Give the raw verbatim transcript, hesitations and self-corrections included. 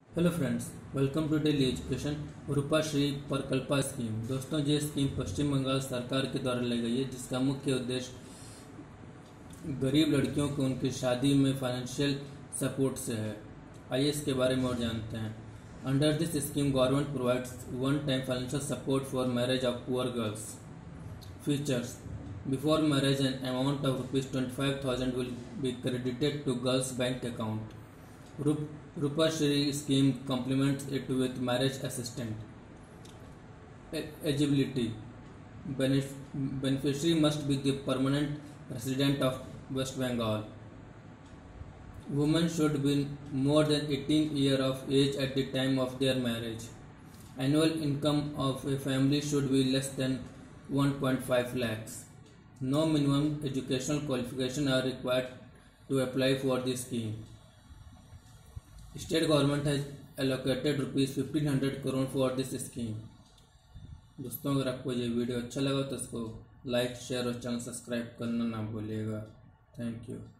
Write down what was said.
Hello friends, welcome to daily education. Rupashree Prakalpa scheme. दोस्तों, ये scheme पश्चिम बंगाल सरकार के द्वारा लाई गई है, जिसका मुख्य उद्देश्य गरीब लड़कियों को उनकी शादी में फाइनेंशियल सपोर्ट से है। आइए इसके बारे में और जानते हैं। Under this scheme government provides one time financial support for marriage of poor girls. Features: before marriage an amount of rupees twenty five thousand will be credited to girls bank account. Rupashri scheme complements it with marriage assistant. Eligibility: beneficiary must be the permanent resident of West Bengal. Women should be more than eighteen years of age at the time of their marriage. Annual income of a family should be less than one point five lakhs. No minimum educational qualification are required to apply for this scheme. State government has allocated rupees fifteen hundred crore for this scheme. दोस्तों, अगर आपको ये video अच्छा लगा तो इसको like, share और channel subscribe करना ना भूलिएगा। Thank you.